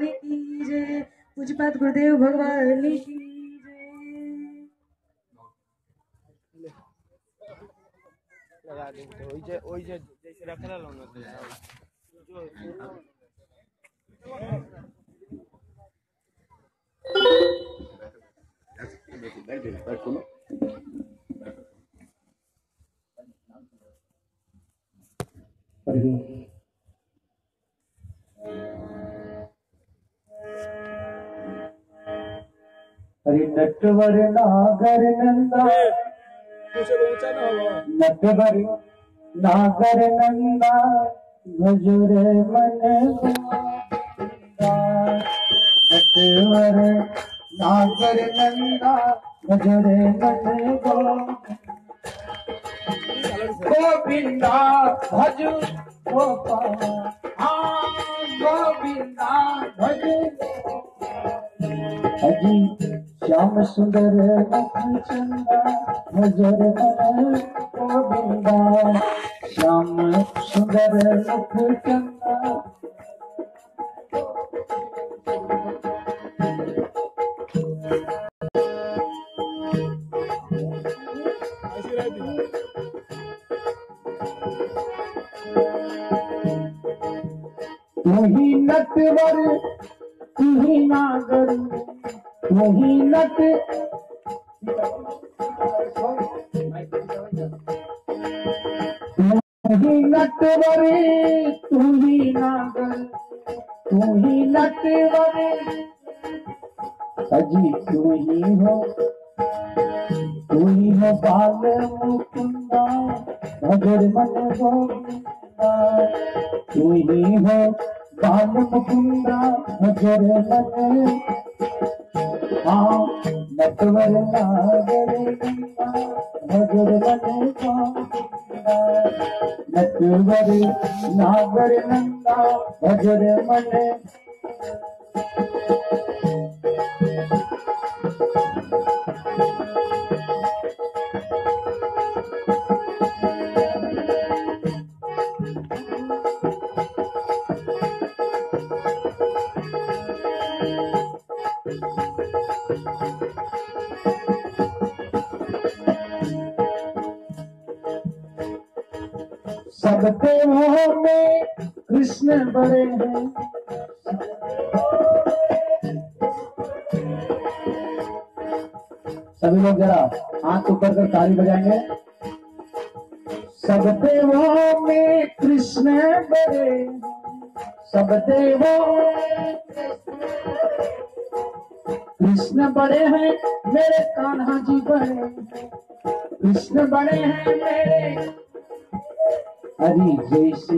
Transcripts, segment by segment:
की जय। पूज्यपाद गुरुदेव भगवान की जय। लगा देंगे ओई जे जैसे रखला लो ना जो हरि नटवर नागर नंदा नटवर नागर नंदा भजुरे मन गोविंदा। नटवर नागर नंदा भजुरे मन गोविंदा भज गोपाल गोविंदा भज अजी श्याम सुंदर मुख चंदा भजर मन गोविंदा। श्याम सुंदर मुख चंदा तू ही नटवर तू ही नागर तू ही नट तू ही नटवर तू ही नागर तू ही नटवर अजी तू ही हो बाल मुकुंदा भजर मन गोविंदा। तू ही हो बाल मुकुंदा भजर मन हाँ नटवर नागर नंदा भजर मन गोविंदा। नटवर नागर नंदा भजर मन सब देवों में कृष्ण बड़े हैं। सभी लोग जरा हाथ ऊपर कर ताली बजाएंगे। सब देवों में कृष्ण बड़े सब देवों कृष्ण बड़े हैं मेरे कान्हा जी बड़े हैं। कृष्ण बड़े हैं मेरे हरि जैसे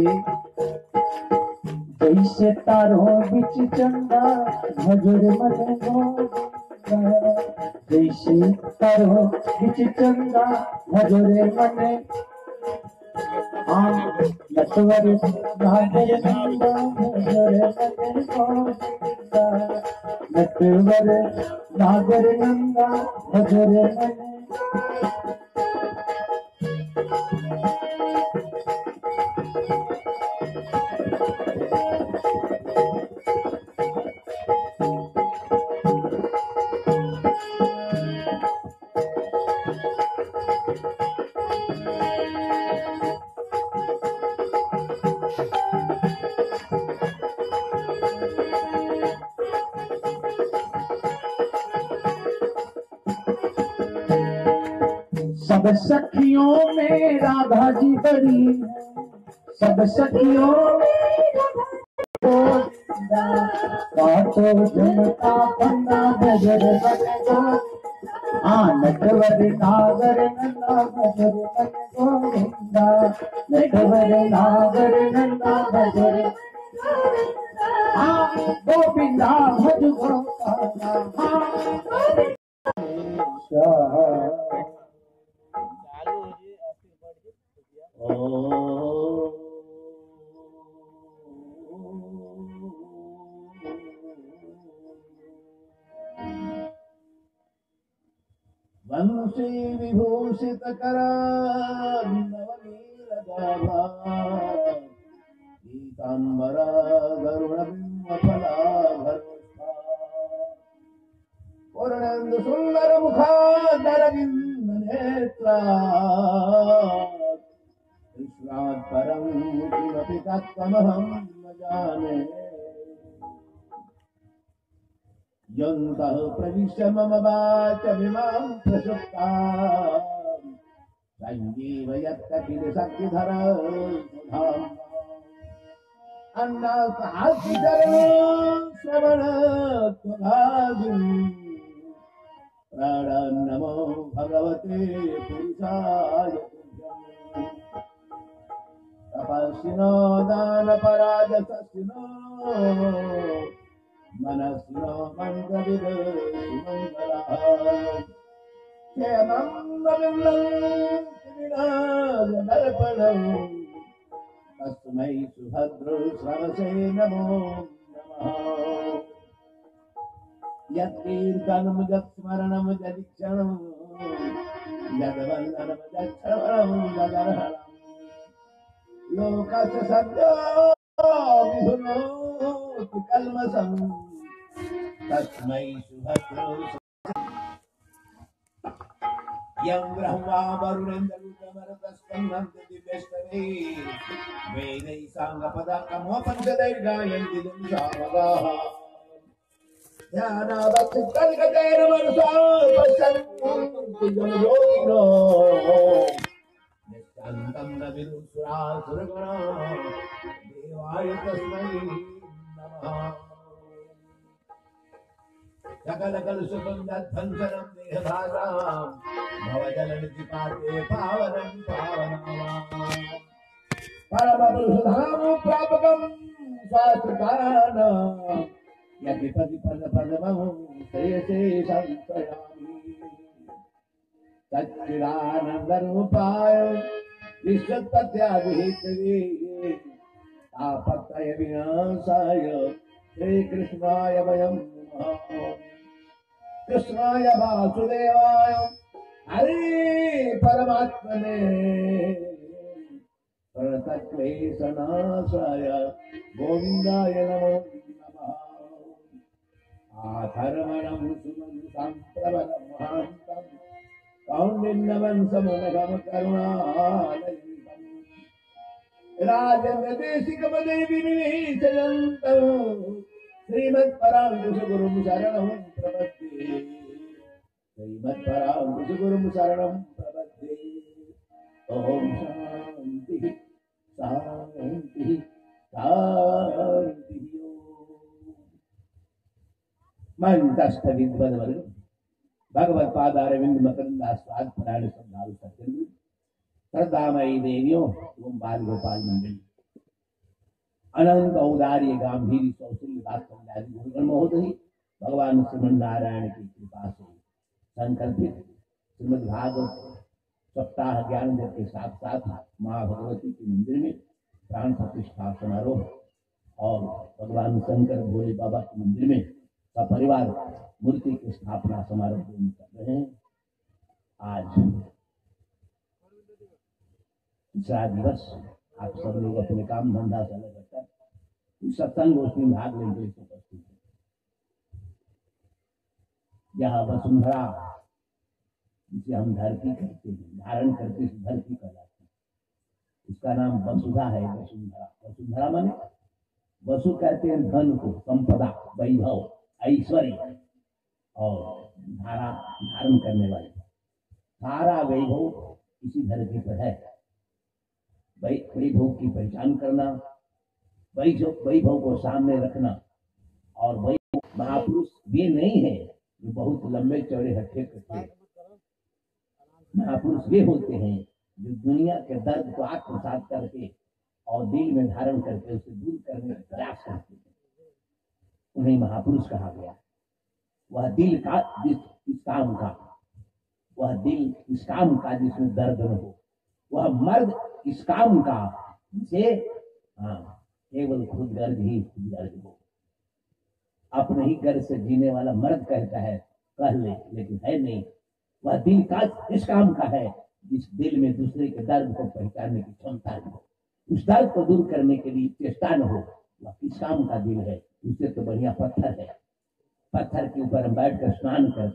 जैसे तारों बिच चंदा भजर मन गोविंदा। जैसे तारों बिच चंदा भजर मन नटवर नागर नंदा भजर मन गोविंदा। नटवर नागर नंदा भजर मन सब सखियों में राधा जी बड़ी है। सब सखियों तो जनता बंदा भजर बन नटवर नागर नंदा भजर मन गोविंदा। नटवर नागर नंदा भजर गोविंदा भज वंशी विभूषित करा नवनीलगाभा पीतांबरा गरुड़ बिंब फलाभर नंद सुंदर मुखादरविंद नेत्रा कृष्णात् परं किमपि तत्त्वमहं न जाने यन्तः प्रविश्य मम वाचमिमां प्रसुप्ताम् सञ्जीव यत्कपिलशक्तिधरः सुधाम् अन्नासाश्रितम् श्रवणत्वभागिम् प्राणान् नमो भगवते पुरुषाय तुभ्यम् तपस्विनो दानपराजसस्विनो मनस्विनो मन्त्रविदो सुमङ्गलः क्षेमं दर्पणम् तस्मै सुभद्रो श्रवसे नमो नमः यत्कीर्तनं यत्स्मरणं यदीक्षणं यद्वन्दनं यच्छ्रवणं यदर्हणम् लोकस्य सद्यो विधुनोति कल्मषं तस्मै सुभद्रो यं ब्रह्मा वरुणेन्द्ररुद्रमरुतस्कन्धं दिव्यष्टवे वेदैः साङ्गपदाकमोपनिषदैर्गायन्ति सामगाः ध्यानावचित्तनिकतेन मनसा पश्यन्ति जनयोगिनो निश्चान्तं न विदुषुरासुरगणा देवाय तस्मै नमः सकलकलुषुकं यद्भञ्जनं देहभासां भवजलनिधिपाते पावनं पावनाम् परमपुरुषधाम प्रापकं शास्त्रकाराणां यद्विपदि पदपदमं श्रेयसे संश्रयामि सच्चिदानन्दरूपाय विश्वोत्पत्त्यादिहेतवे तापत्रय विनाशाय श्रीकृष्णाय वयं नमः कृष्णाय वासुदेवाय हरे परमात्मने प्रणतक्लेशनाशाय गोविन्दाय नमो नमः आधर्मणं सुमन्तं प्रबलं महान्तं कौण्डिन्यवं समनघं करुणालयन्तं राजेन्द्रदेशिकपदे विनिवेशयन्तं श्रीमत्पराङ्कुशगुरुं शरणं प्रपद्ये श्रीमत्पराङ्कुशगुरुं शरणं प्रपद्ये ॐ शान्तिः शान्तिः शान्तिः मंतस्थ विद्वद्वर्ग भगवत्पादारविंद मकरंदास्वाद परायण श्रद्धालु सज्जन श्रद्धामयी देवियों एवं बाल गोपाल मंडली अनंत औदार्य गांधीर्य कौशल्य वात्सल्यादि गुरुगण महोदय भगवान श्रीमन नारायण की कृपा से संकल्पित श्रीमद् भागवत सप्ताह ज्ञान जब के साथ साथ माँ भगवती के मंदिर में प्राण प्रतिष्ठा समारोह और भगवान शंकर भोले बाबा के मंदिर में सपरिवार मूर्ति की स्थापना समारोह कर रहे हैं। आज तीसरा दिवस आप सब लोग अपने काम धंधा से अलग रखकर सत्संग गोष्ठी में भाग लेने के लिए उपस्थित है। यह वसुंधरा जिसे हम धरती कहते हैं, धारण करके धरती कहलाती है, उसका नाम वसुधा है। वसुंधरा, वसुंधरा माने वसु कहते हैं धन को, संपदा, वैभव, ऐश्वर्य और धारा धारण करने वाले। सारा वैभव इसी धरती पर है। वैभव की पहचान करना, वैभव को सामने रखना, और वैभव महापुरुष वे नहीं है जो बहुत लंबे चौड़े हट्टे कट्टे। महापुरुष वे होते हैं जो दुनिया के दर्द को आत्मसात करके और दिल में धारण करके उसे दूर करने का प्रयास करते हैं, उन्हें महापुरुष कहा गया। वह दिल का इस काम का, वह दिल इस काम का जिसमें दर्द न हो, वह मर्द इस काम का जिसे केवल खुद गर्ज ही खुद गर्ज हो। अपने ही गर्ज से जीने वाला मर्द कहता है कह ले, लेकिन है नहीं। वह दिल का इस काम का है जिस दिल में दूसरे के दर्द को पहचानने की क्षमता न हो, उस दर्द को दूर करने के लिए चेष्टा न हो। वह किस काम का दिल है? उससे तो बढ़िया पत्थर है। पत्थर के ऊपर हम बैठ कर स्नान करते हैं,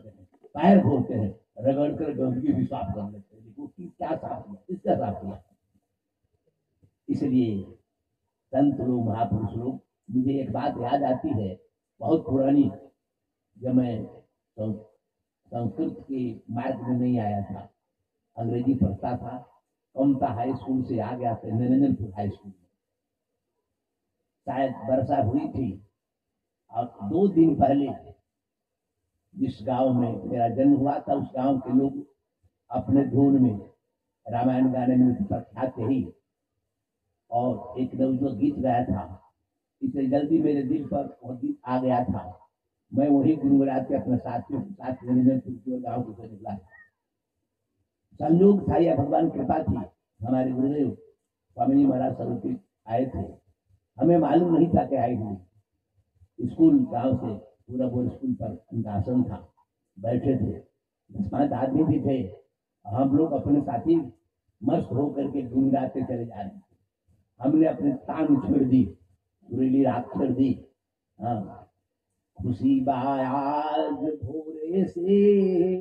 पैर धोते हैं, रगड़ कर गंदगी भी साफ कर लेते हैं। देखो कि क्या साफ किया, किसका साफ किया। इसलिए संत लोग, महापुरुष लोग, मुझे एक बात याद आती है बहुत पुरानी। जब मैं संस्कृत के मार्ग में नहीं आया था, अंग्रेजी पढ़ता था, कमता हाई स्कूल से आ गया था निरंजनपुर हाई स्कूल में। शायद वर्षा हुई थी और 2 दिन पहले जिस गांव में मेरा जन्म हुआ था, उस गांव के लोग अपने धुन में रामायण गाने में प्रख्यात ही, और एक जो गीत गाया था, इसलिए जल्दी मेरे दिल पर वो गीत आ गया था। मैं वही गुनगुनाते के अपने साथियों के साथ निरंजनपुर गाँव को निकला। संयोग था या भगवान कृपा थी, हमारे गुरुदेव स्वामी जी महाराज सरस्वती आए थे। हमें मालूम नहीं था कि आए हुए। स्कूल गांव से पूरा बोर स्कूल पर उनका आसन था, बैठे थे, 10-5 आदमी भी थे। हम लोग अपने साथी मस्त होकर के गुनगुनाते चले जा रहे थे। हमने अपने तान छोड़ दी, सुरीली रात छोड़ दी। हाँ, खुशी बाज भोरे से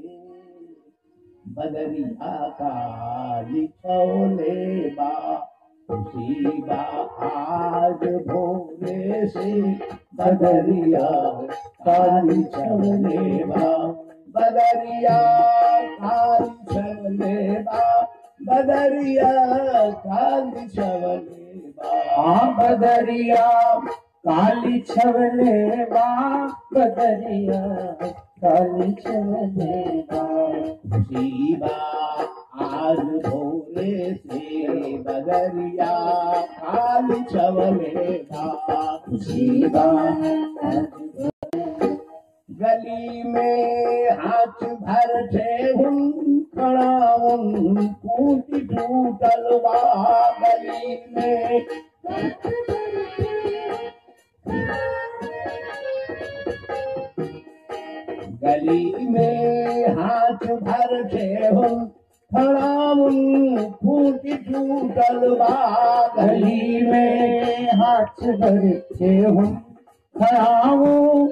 बदरिया काली छोले बा, खुशी बाज भोरे से बदरिया काली छोले बा, बदरिया काली छोले बा, बदरिया काली छोले बा, बदरिया काली छवले बा, बदरिया काली छवले बा, खुशी बा आज भोरे से बदरिया काली छवले बा, खुशी बा। गली में हाथ भर थे खड़ाउन कूटी टूटल बा, गली में गली में हाथ भर थे खड़ाउन कूटी टूटल बा, गली में हाथ भर थे खड़ाउन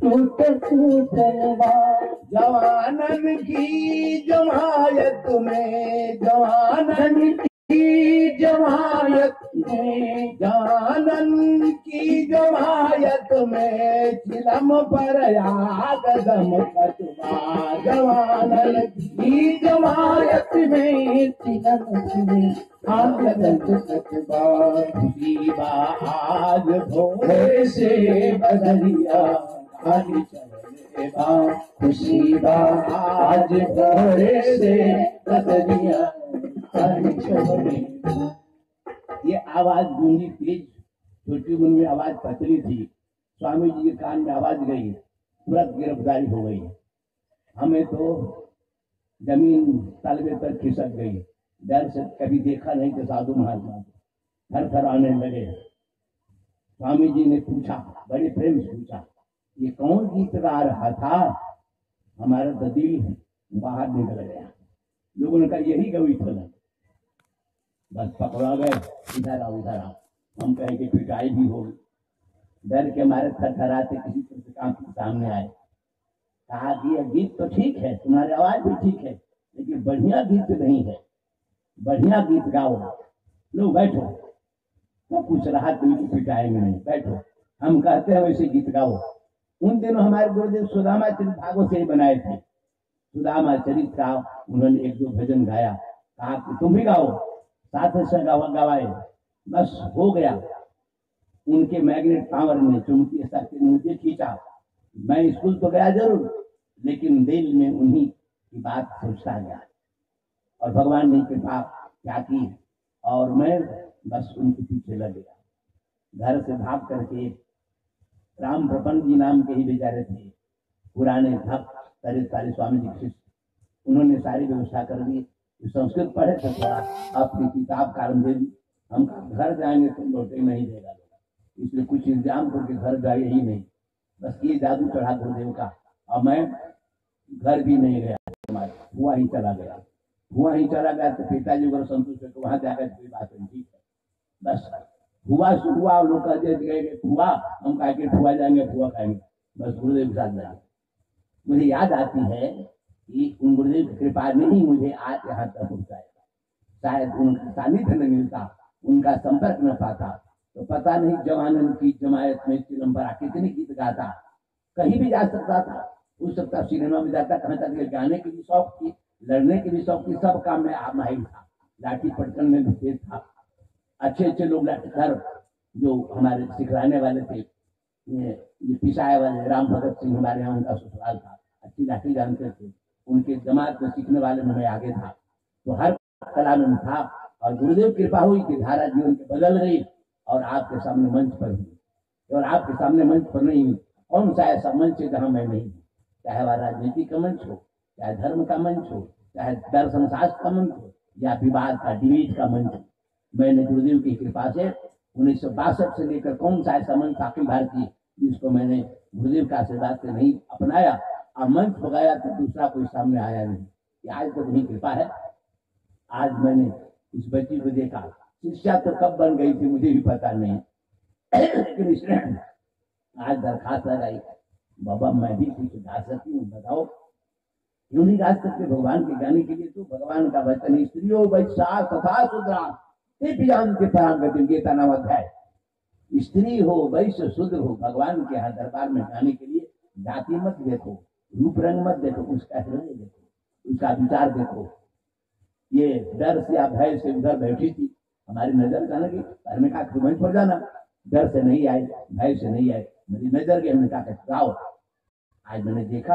टूटल बा। जवानन की जमायत में, जवानन की जमायत में, जवानन की जमायत में चिलम पर कदम कटवा, जवानन की जमायत में चिलम में कदम कटवा, खुशी बा आज भोरे से बदरिया काली छवले बा, खुशी बा आज भोरे से बदरिया काली छवले। ये आवाज गूंजी तेज, छोटी गुन में आवाज पतली थी। स्वामी जी के कान में आवाज गई, तुरंत गिरफ्तारी हो गई। हमें तो जमीन तलवे तक खिसक गई, डर से कभी देखा नहीं कि साधु महात्मा थर थर आने लगे। स्वामी जी ने पूछा, बड़े प्रेम से पूछा, ये कौन गीत गा रहा था? हमारा तो दिल बाहर निकल गया। लोगों ने कहा यही गवी था। बस पकड़ा गए, इधर आओ इधर आओ। हम कहें कि पिटाई भी होगी, डर के मारे थरथराते किसी पत्रकार के सामने आए। कहा कि यह गीत तो ठीक है, तुम्हारी आवाज भी ठीक है, लेकिन बढ़िया गीत नहीं है, बढ़िया गीत गाओ। लोग बैठो, तो कुछ रहा तुमको पिटाएंगे नहीं, बैठो। हम कहते हैं वैसे गीत गाओ। उन दिनों हमारे गुरुदेव सुदामा चरित भागवत से ही बनाए थे। सुदामा चरित का उन्होंने 1-2 भजन गाया, कहा कि तुम भी गाओ, साथ में गवाए। बस हो गया। उनके मैग्नेट पावर ने चुमकी शक्ति मुझे खींचा। मैं स्कूल तो गया जरूर, लेकिन दिल में उन्हीं की बात सोचता गया, और भगवान ने कृपा क्या की, और मैं बस उनके पीछे लग गया। घर से भाग करके राम प्रपंच जी नाम के ही बेचारे थे, पुराने भक्त, सारे स्वामी जी शिष्य, उन्होंने सारी व्यवस्था कर दी। संस्कृत पढ़े थे, थोड़ा अपनी किताब कारण दे दी। हम घर जाएंगे तो लौटे नहीं देगा, इसलिए कुछ इंतजाम करके घर जाए ही नहीं। बस ये जादू चढ़ा गुरुदेव का। और मैं घर भी नहीं गया, हुआ ही चला गया। हुआ ही चला गया तो पिताजी को संतुष्ट है, वहां जाकर कोई बात नहीं, ठीक है। बस हुआ सो हुआ, लोग कहते गए हुआ, हम कहा के हुआ जाएंगे, हुआ खाएंगे, बस गुरुदेव के साथ जाएंगे। मुझे याद आती है कि उन गुरुदेव की कृपा ने ही मुझे आज यहाँ तक पहुँचाया। शायद उनका सानिध्य न मिलता, उनका संपर्क न पाता तो पता नहीं जवानन की जमायत में चिदम्बरा कितने गीत गाता, कहीं भी जा सकता था, हो सकता सिनेमा में जाता, कहाँ तक गाने की भी शौक थी, लड़ने की भी शौक थी, सब काम में माहिर था, लाठी पटकन में भी तेज था। अच्छे अच्छे लोग लाठीदार जो हमारे सिखलाने वाले थे, ये पिसाए वाले राम भगत सिंह हमारे यहाँ उनका ससुराल था, अच्छी लाठी जानते थे, उनके जमात में सीखने वाले में मैं आगे था, तो हर कला में था। और गुरुदेव कृपा हुई कि धारा जीवन के बदल गई और आपके सामने मंच पर हुई, और आपके सामने मंच पर नहीं हुई। कौन सा ऐसा मंच है जहां मैं नहीं हूँ, चाहे वह राजनीति का मंच हो, चाहे धर्म का मंच हो, चाहे दर्शन शास्त्र का मंच हो, या विवाद का डिबेट का मंच हो। मैंने गुरुदेव की कृपा से 1962 से लेकर कौन सा ऐसा मंच अखिल भारतीय जिसको मैंने गुरुदेव का आशीर्वाद से नहीं अपनाया और मंच पकाया तो दूसरा कोई सामने आया नहीं। आज तो उन्हीं कृपा है। आज मैंने इस बच्ची को देखा, शिष्या तो कब बन गई थी मुझे भी पता नहीं, लेकिन इसने आज दरखास्त लगाई, बाबा मैं भी कुछ गा सकती हूँ, बताओ क्यों नहीं गा सकते भगवान के गाने के लिए? तो भगवान का वचन स्त्रियों वैश्या तथा शूद्रा ते जानते पराम गति, गीता नाम अध्याय। स्त्री हो वैश्य शूद्र हो, भगवान के यहाँ दरबार में गाने के लिए जाति मत देखो, रूप रंग मत देखो, उसका हृदय देखो, उसका विचार देखो। ये डर से या भय से उधर बैठी थी, हमारी नजर जाने की, हमने कहा मंच पर जाना, डर से नहीं आए, भय से नहीं आए, मेरी नजर गई, हमने कहा जाओ। आज मैंने देखा,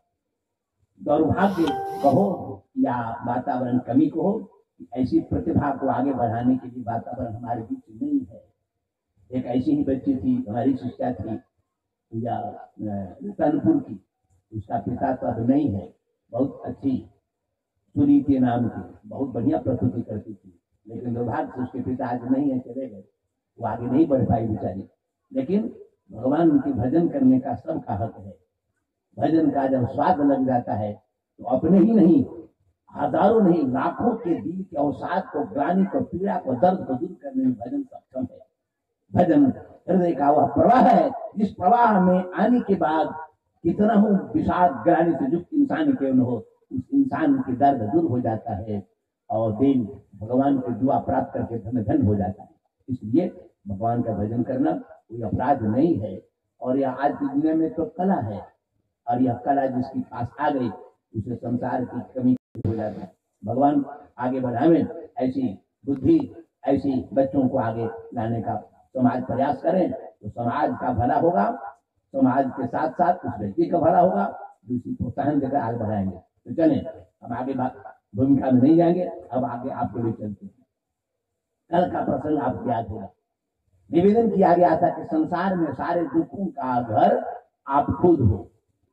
दुर्भाग्य कहो या वातावरण कमी कहो, ऐसी प्रतिभा को आगे बढ़ाने के लिए वातावरण हमारे बीच नहीं है। एक ऐसी ही बच्ची थी, हमारी शिष्या थी या कानपुर की, उसका पिता तो अब नहीं है, बहुत अच्छी सुनीति नाम की, बहुत बढ़िया प्रस्तुति करती थी, लेकिन दुर्भाग्य से उसके पिता आज नहीं है, चले गए, वो आगे नहीं बढ़ पाई बेचारी। लेकिन भगवान उनके भजन करने का सबका हक है। भजन का जब स्वाद लग जाता है तो अपने ही नहीं, हजारों नहीं, लाखों के दिल के अवसाद को, ग्लानि को, पीड़ा को, दर्द को दूर करने में भजन सक्षम है। भजन हृदय का वह प्रवाह है जिस प्रवाह में आने के बाद कितना हो विषाद ग्लानि से युक्त इंसान क्यों न हो, उस इंसान की दर्द दूर हो जाता है और दिल भगवान की दुआ प्राप्त करके धन धन हो जाता है। इसलिए भगवान का भजन करना कोई अपराध नहीं है। और यह आज की दुनिया में तो कला है, और यह कला जिसके पास आ गई उसे संसार की कमी हो जाती है। भगवान आगे बढ़ावे, ऐसी बुद्धि, ऐसी बच्चों को आगे लाने का समाज प्रयास करें तो समाज का भला होगा, समाज के साथ साथ उस व्यक्ति का भला होगा, दूसरी प्रोत्साहन देकर आगे बढ़ाएंगे। तो चलें, हम आगे भूमिका में नहीं जाएंगे, अब आगे आपके लिए चलते हैं। कल का प्रसंग आपको याद होगा, निवेदन किया गया था कि संसार में सारे दुखों का घर आप खुद हो।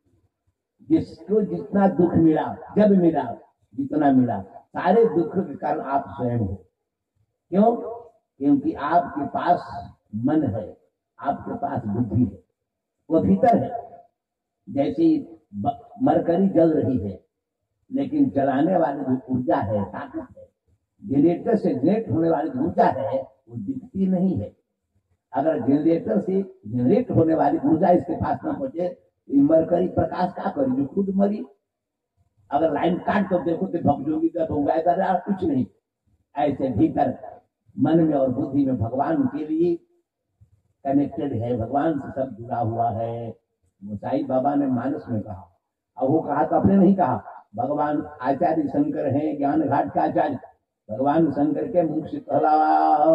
जिसको जितना दुख मिला, जब मिला, जितना मिला, सारे दुख के कारण आप स्वयं हो। क्यों? क्योंकि आपके पास मन है, आपके पास बुद्धि है, वो भीतर है। जैसे मरकरी जल रही है, लेकिन जलाने वाली जो ऊर्जा है, ताकत है, जनरेटर से जनरेट होने वाली जो ऊर्जा है वो दिखती नहीं है। अगर जनरेटर से जनरेट होने वाली ऊर्जा इसके पास न पहुंचे, मरकरी प्रकाश क्या करी, जो खुद मरी। अगर लाइन काट तो देखो तो भगजोगी होगा, कुछ नहीं। ऐसे भीतर मन में और बुद्धि में भगवान के लिए कनेक्टेड है, भगवान से सब जुड़ा हुआ है। साईं बाबा ने मानस में कहा, अब वो कहा तो अपने नहीं कहा, भगवान आचार्य शंकर हैं, ज्ञान घाट का आचार्य। भगवान शंकर के मुख से कहला,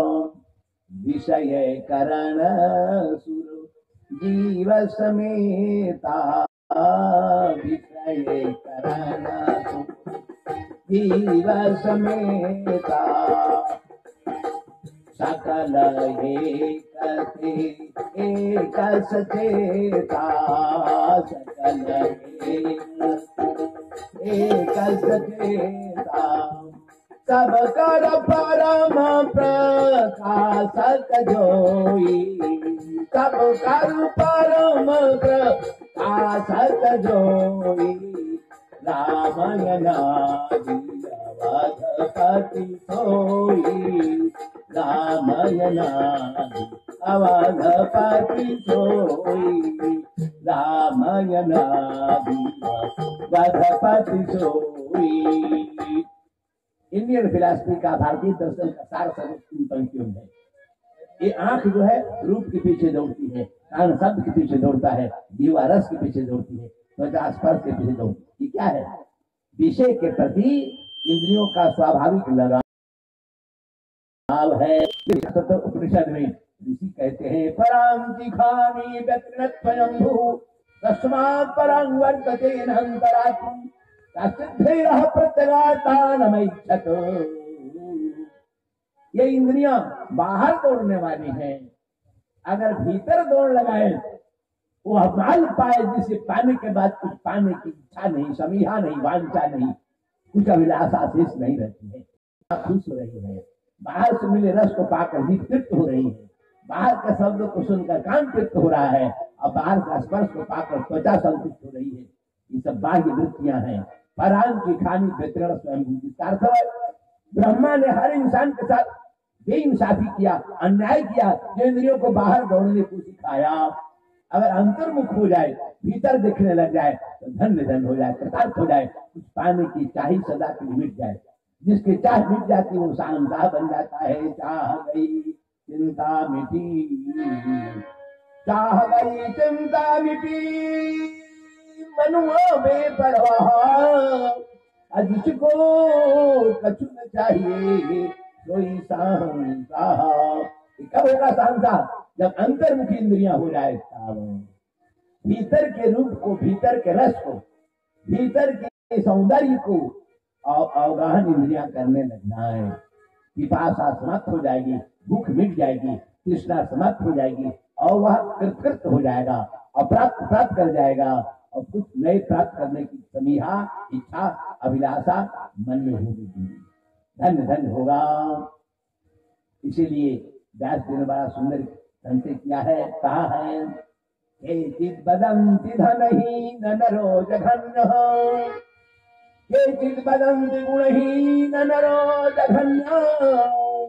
विषय करण सुर जीव समेता, विषय करण जीव समेता, सकल एक सचेता, सकल एक सचेता, सब कर परम प्रकाशक जोई, सब कर परम प्रकाशक जोई, रामायण अवधपति सोई, रामायण अवधपति सोई, राम वधपति सोई। इंडियन फिलॉसफी का, भारतीय दर्शन का सार सर्वोत्तम इन पंक्तियों में है। ये आंख जो है रूप के पीछे दौड़ती है, कान शब्द के पीछे दौड़ता है, जीवा रस के पीछे दौड़ती है, त्वचा स्पर्श के पीछे दौड़ती है। ये क्या है? विषय के प्रति इंद्रियों का स्वाभाविक लगाव है। उपनिषद में ऋषि कहते हैं परांति खानी व्यतिरत स्वयंभू तस्मात् परं वर्तते नंतरात्म सिद्धेरः प्रत्यगातानमैच्छत। ये इंद्रियां बाहर दौड़ने वाली हैं, अगर भीतर दौड़ लगाए वो माल पाए जिसे पाने के बाद कुछ पाने की इच्छा नहीं, समीहा नहीं, वांछा नहीं, कुछ अभिलाषा शेष नहीं रहती है, खुश हो रही है, बाहर से मिले रस को पाकर भी तृप्त हो रही है, बाहर के शब्द को सुनकर कान तृप्त हो रहा है और बाहर का स्पर्श को पाकर त्वचा संतुष्ट हो रही है। ये सब बाह्य वृत्तियां हैं। परांग की खानी वितरण स्वयं। ब्रह्मा ने हर इंसान के साथ बेइंसाफी किया, अन्याय किया, जो इंद्रियों को बाहर दौड़ने को सिखाया। अगर अंतर्मुख हो जाए, भीतर देखने लग जाए तो धन्य धन हो जाए, कृतार्थ हो जाए, कुछ पाने की चाही सदा के लिए मिट जाए। जिसकी चाह मिट जाती वो शानदार बन जाता है। चाह गई चिंता मिटी, चाह गई चिंता मिटी, मनुआ बेपरवाह, जिसको कछु न चाहिए कोई शांता। कब होगा शांता? जब अंतर्मुखी इंद्रियां हो जाए, भीतर के रूप को, भीतर के रस को, भीतर के सौंदर्य को अवगाहन इंद्रियां करने लग जाए। पिपासा समाप्त हो जाएगी, भूख मिट जाएगी, तृष्णा समाप्त हो जाएगी और वह कृतकृत हो जाएगा और प्राप्त कर जाएगा और कुछ नए प्राप्त करने की समीहा, इच्छा, अभिलाषा मन में होगी। धन्य धन्य होगा। इसीलिए व्यास जी ने बड़ा सुंदर संदेश किया है, कहा है केचित् वदन्ति धनहीन नरो जघन्यः, केचित् वदन्ति गुणहीन नरो जघन्यः।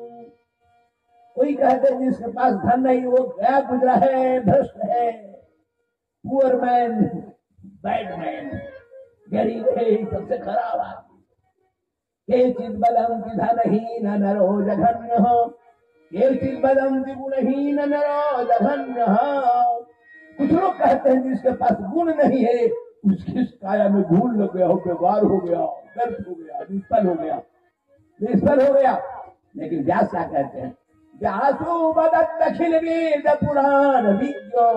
कोई कहते हैं जिसके पास धन नहीं वो गया गुजरा है, भ्रष्ट है, पुअर मैन, बैड मैन, गरीब है, सबसे खराब आदमी। केचित् वदन्ति धनहीन नरो जघन्यः, केचित् वदन्ति गुणहीन नरो जघन्यः। कुछ लोग कहते हैं जिसके पास गुण नहीं है, उसकी काया में धूल लग गया हो, व्यवहार हो गया, व्यर्थ हो गया, निष्फल हो गया। लेकिन व्यास क्या कहते हैं? व्यासो वदत् अखिल वेद पुराण विज्ञो,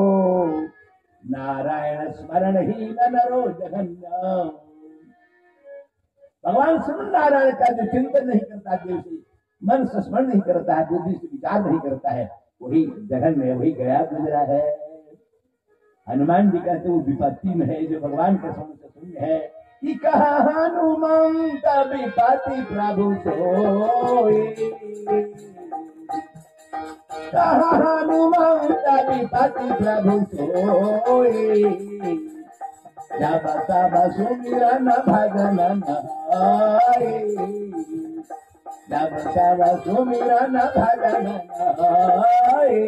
नारायण स्मरण ही नरो जघन्य। भगवान श्री नारायण का जो चिंतन नहीं करता, देव से मन से स्मरण नहीं करता है, बुद्धि से विचार नहीं करता है, वही जघन्य, वही गया गुजरा है। हनुमान जी कहते वो विपत्ति में है, जो भगवान के समझ से शून्य है। कि कहा हनुमंत विपत्ति प्रभु सोई, कहा हनुमंत विपत्ति प्रभु सोई, जब तब सुमिरन भजन नहाए, जब तब सुमिरन भजन नहाए।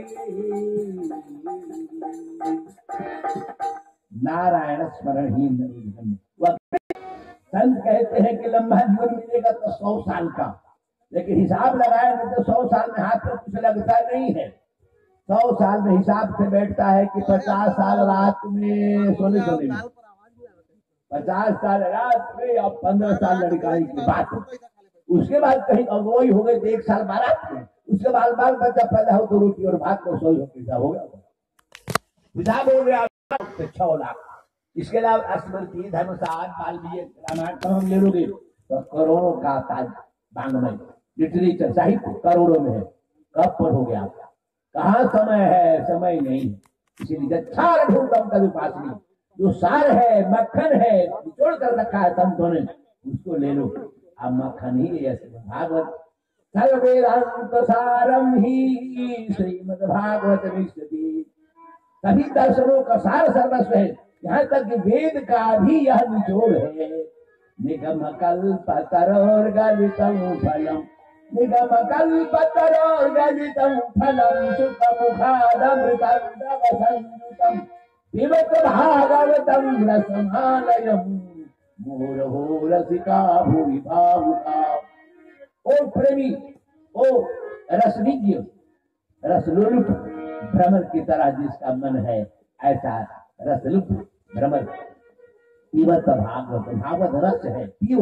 नारायण स्मरण ही वह संत कहते हैं कि लंबा जीवन मिलेगा तो 100 साल का, लेकिन हिसाब लगाए तो 100 साल में हाथ में कुछ लगता नहीं है। 100 साल में हिसाब से बैठता है कि 50 साल रात में सोने में, 50 साल रात में और 15 साल लड़काई की बात, उसके बाद कहीं अगुवाई हो गई तो 1 साल बारात में, उसके बाद बाल बच्चा पैदा हो तो रोटी और भात को सोई हो गया, हिसाब हो गया 6 लाख। इसके अलावा स्मृति, धर्मसार, बाल्मीकि, रामायण तो हम ले लोगे तो करोड़ों का बांग्मय लिटरेचर साहित्य करोड़ों में है। कब पर हो गया? कहाँ समय है? समय नहीं है। इसीलिए जच्छार ढूंढम तद उपासनी, जो सार है, मक्खन है, निचोड़ कर रखा है संतों ने, उसको ले लो। अब मक्खन ही है भागवत, सर्वेदांत सारम ही श्रीमद् भागवत विष्णु। सभी दर्शनों का सार सर्वस्व है, यहाँ तक कि वेद का भी यह निचोड़ है। निगम कल्प तरोर्गलितम फलम, निगम कल्प तरोर्गलितम फलम, सुख मुखादमृतम संयुतम पिबत भागवतम रसमालयम मोरहो रसिका भूरि भावुका। ओ प्रेमी, ओ रसनिज्ञ, रसलुलुप भ्रमर की तरह जिसका मन है, ऐसा रसलुप भ्रमर। पिबत भागवत, भागवत रस है, पियो,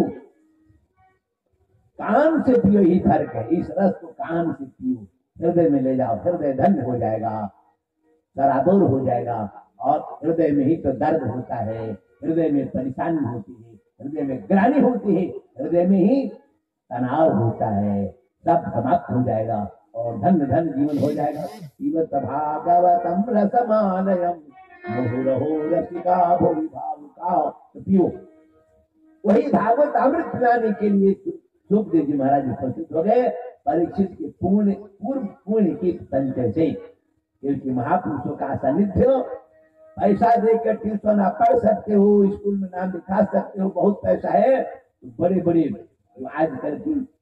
कान से पियो ही फर्क है। इस रस को कान से पियो, हृदय में ले जाओ, हृदय धन्य हो जाएगा, सराबोर हो जाएगा। और हृदय में ही तो दर्द होता है, हृदय में परेशानी होती है, हृदय में ग्लानि होती है, हृदय में ही तनाव होता है, सब समाप्त हो जाएगा और धन्य धन्य जीवन हो जाएगा। पिबत भागवतम रसमालयम मुहुरहो रसिका भुवि भावुका। तो पियो, वही भागवत अमृत पिलाने के लिए सुखदेव जी महाराज उपस्थित हो गए परीक्षित के पूर्ण की संचय से। क्योंकि महापुरुषों का सानिध्य, पैसा देकर ट्यूशन आप पढ़ सकते हो, स्कूल में नाम लिखा सकते हो, बहुत पैसा है, तो बड़े बड़े आजकल की